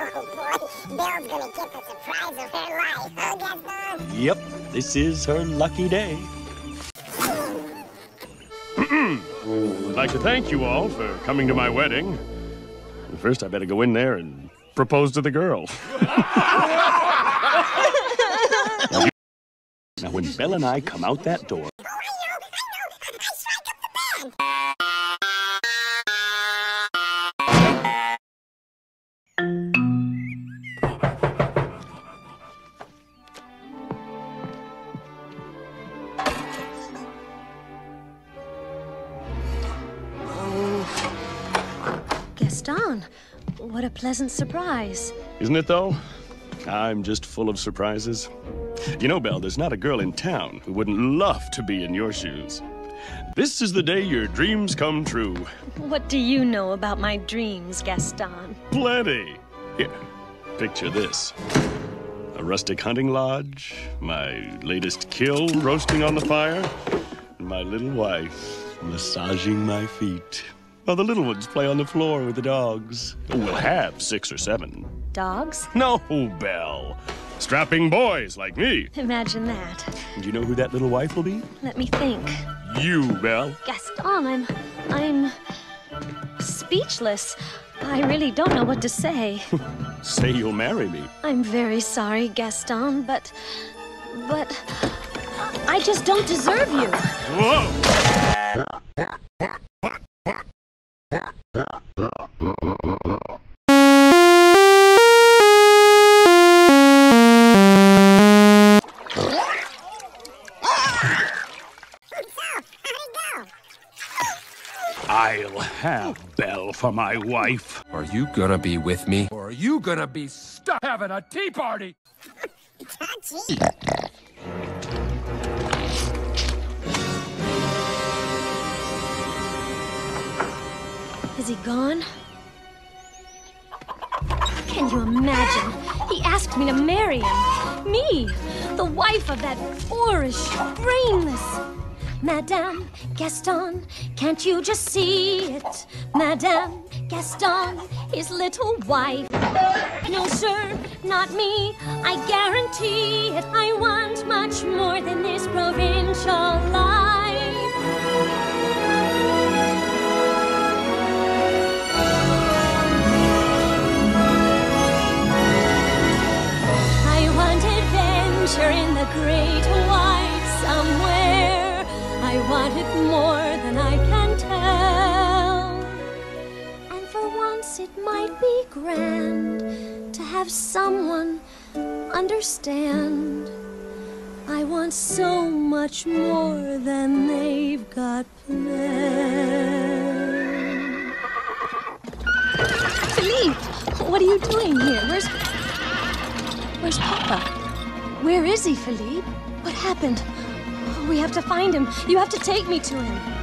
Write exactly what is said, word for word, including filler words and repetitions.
boy, Belle's gonna get the surprise of her life, huh, Gaston? Yep, this is her lucky day. I'd like to thank you all for coming to my wedding. First, I better go in there and propose to the girl. Now, when Belle and I come out that door... Oh, I know, I know, I strike up the band. Gaston, what a pleasant surprise. Isn't it, though? I'm just full of surprises. You know, Belle, there's not a girl in town who wouldn't love to be in your shoes. This is the day your dreams come true. What do you know about my dreams, Gaston? Plenty. Here, picture this. A rustic hunting lodge, my latest kill roasting on the fire, and my little wife massaging my feet. While the little ones play on the floor with the dogs. We'll have six or seven. Dogs? No, Belle. Strapping boys like me. Imagine that. And you know who that little wife will be? Let me think. You, Belle. Gaston, I'm... I'm... speechless. I really don't know what to say. Say you'll marry me. I'm very sorry, Gaston, but... but... I just don't deserve you. Whoa! I'll have Belle for my wife. Are you gonna be with me? Or are you gonna be stuck having a tea party? Is he gone? Can you imagine? He asked me to marry him. Me, the wife of that boorish, brainless... Madame Gaston, can't you just see it? Madame Gaston, his little wife. No, sir, not me, I guarantee it. I want much more than this provincial life. I want adventure in the great white somewhere. I want it more than I can tell. And for once it might be grand to have someone understand. I want so much more than they've got planned. Philippe, what are you doing here? Where's... Where's Papa? Where is he, Philippe? What happened? We have to find him. You have to take me to him.